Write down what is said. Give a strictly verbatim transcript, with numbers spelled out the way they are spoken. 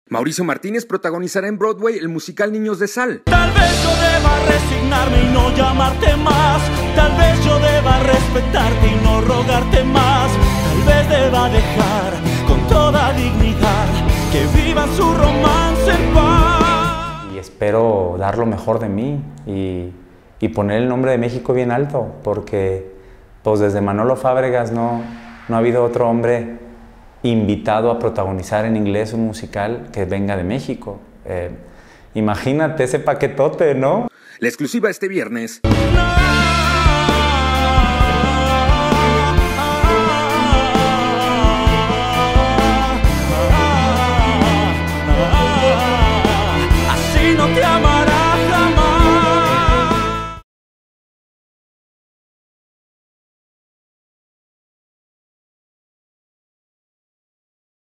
Mauricio Martínez protagonizará en Broadway el musical Niños de Sal. Tal vez yo deba resignarme y no llamarte más. Tal vez yo deba respetarte y no rogarte más. Tal vez deba dejar con toda dignidad que vivan su romance en paz. Y espero dar lo mejor de mí y, y poner el nombre de México bien alto, porque pues desde Manolo Fábregas no, no ha habido otro hombre invitado a protagonizar en inglés un musical que venga de México. Eh, imagínate ese paquetote, ¿no? La exclusiva este viernes. No.